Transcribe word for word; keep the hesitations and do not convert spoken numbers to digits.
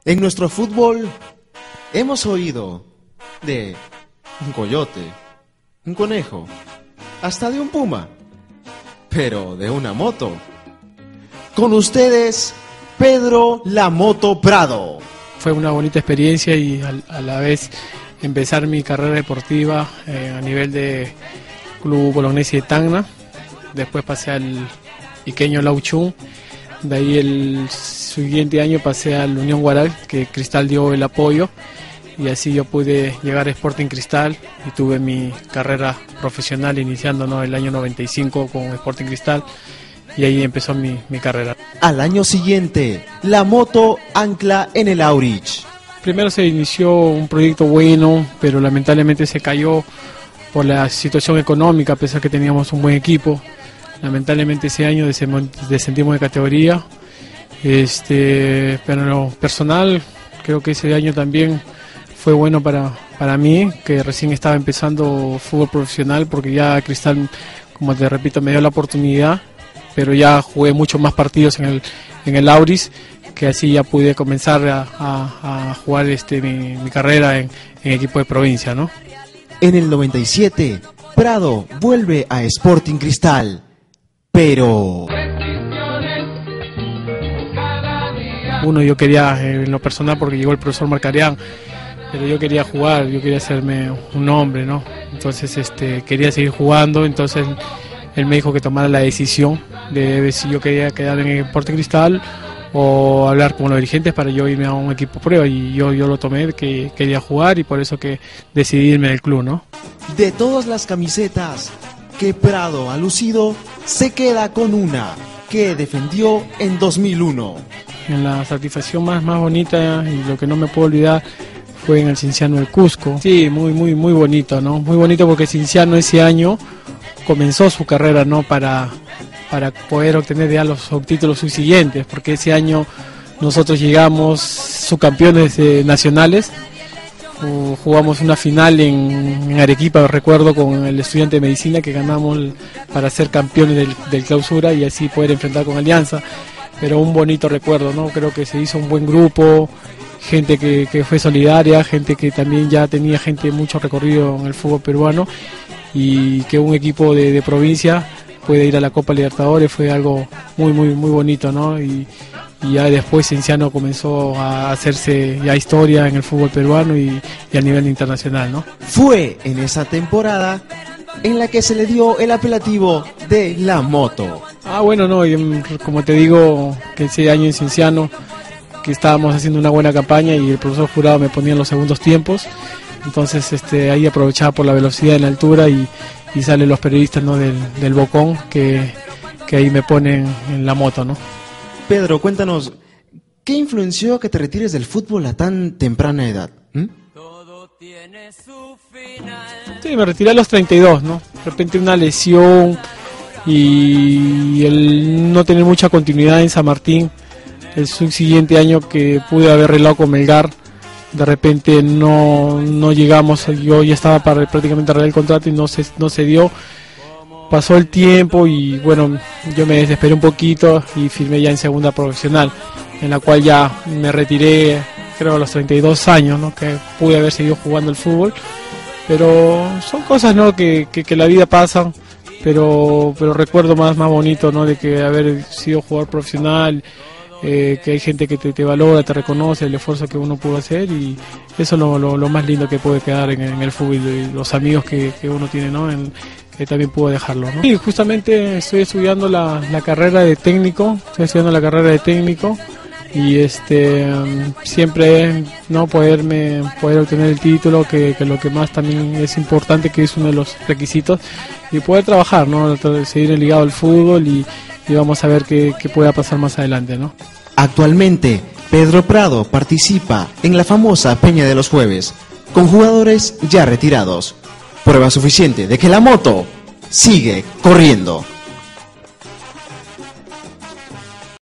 En nuestro fútbol hemos oído de un coyote, un conejo, hasta de un puma, pero de una moto. Con ustedes, Pedro La Moto Prado. Fue una bonita experiencia y a, a la vez empezar mi carrera deportiva eh, a nivel de Club Bolognesi de Tacna. Después pasé al Iqueño Lauchún. De ahí el siguiente año pasé al Unión Guaral, que Cristal dio el apoyo, y así yo pude llegar a Sporting Cristal y tuve mi carrera profesional iniciando, ¿no?, el año noventa y cinco con Sporting Cristal, y ahí empezó mi, mi carrera. Al año siguiente, la moto ancla en el Aurich. Primero se inició un proyecto bueno, pero lamentablemente se cayó por la situación económica, a pesar que teníamos un buen equipo. Lamentablemente ese año descendimos de categoría, este, pero en lo personal creo que ese año también fue bueno para, para mí, que recién estaba empezando fútbol profesional, porque ya Cristal, como te repito, me dio la oportunidad, pero ya jugué muchos más partidos en el, en el Auris, que así ya pude comenzar a, a, a jugar este, mi, mi carrera en, en equipo de provincia, ¿no? En el noventa y siete, Prado vuelve a Sporting Cristal. Pero uno, yo quería, eh, en lo personal, porque llegó el profesor Marcarián, pero yo quería jugar, yo quería hacerme un hombre, ¿no? Entonces este, quería seguir jugando, entonces él me dijo que tomara la decisión de ver si yo quería quedar en el Sporting Cristal o hablar con los dirigentes para yo irme a un equipo prueba, y yo, yo lo tomé, que quería jugar, y por eso que decidí irme del club, ¿no? De todas las camisetas que Prado ha lucido, se queda con una que defendió en dos mil uno. En la satisfacción más, más bonita, y lo que no me puedo olvidar, fue en el Cienciano del Cusco. Sí, muy, muy, muy bonito, ¿no? Muy bonito, porque Cienciano ese año comenzó su carrera, ¿no?, para, para poder obtener ya los títulos subsiguientes, porque ese año nosotros llegamos subcampeones eh, nacionales. Jugamos una final en, en Arequipa, recuerdo, con el Estudiante de Medicina, que ganamos para ser campeones del, del clausura y así poder enfrentar con Alianza. Pero un bonito recuerdo, ¿no? Creo que se hizo un buen grupo, gente que, que fue solidaria, gente que también ya tenía gente mucho recorrido en el fútbol peruano, y que un equipo de, de provincia puede ir a la Copa Libertadores fue algo muy, muy, muy bonito, ¿no? Y, y ya después Cienciano comenzó a hacerse ya historia en el fútbol peruano y, y a nivel internacional, ¿no? Fue en esa temporada en la que se le dio el apelativo de La Moto. Ah, bueno, no, y, como te digo, que ese año en Cienciano, que estábamos haciendo una buena campaña y el profesor Jurado me ponía en los segundos tiempos, entonces este, ahí aprovechaba por la velocidad en la altura, y, y salen los periodistas, ¿no?, del, del Bocón, que, que ahí me ponen en la moto, ¿no? Pedro, cuéntanos, ¿qué influenció a que te retires del fútbol a tan temprana edad? ¿Mm? Sí, me retiré a los treinta y dos, ¿no? De repente una lesión y el no tener mucha continuidad en San Martín. El subsiguiente año que pude haber arreglado con Melgar, de repente no, no llegamos, yo ya estaba para prácticamente arreglar el contrato y no se, no se dio. Pasó el tiempo y bueno, yo me desesperé un poquito y firmé ya en segunda profesional, en la cual ya me retiré, creo, a los treinta y dos años, ¿no?, que pude haber seguido jugando el fútbol. Pero son cosas, ¿no?, que, que, que la vida pasa, pero, pero recuerdo más, más bonito, ¿no?, de que haber sido jugador profesional, eh, que hay gente que te, te valora, te reconoce el esfuerzo que uno pudo hacer, y eso es lo, lo, lo más lindo que puede quedar en, en el fútbol, y los amigos que, que uno tiene, ¿no?, en, que también pudo dejarlo, ¿no? Y justamente estoy estudiando la, la carrera de técnico, estoy estudiando la carrera de técnico, y este siempre, ¿no?, poderme poder obtener el título, que, que lo que más también es importante, que es uno de los requisitos, y poder trabajar, ¿no?, seguir ligado al fútbol, y, y vamos a ver qué, qué pueda pasar más adelante, ¿no? Actualmente, Pedro Prado participa en la famosa Peña de los Jueves, con jugadores ya retirados. Prueba suficiente de que la moto sigue corriendo.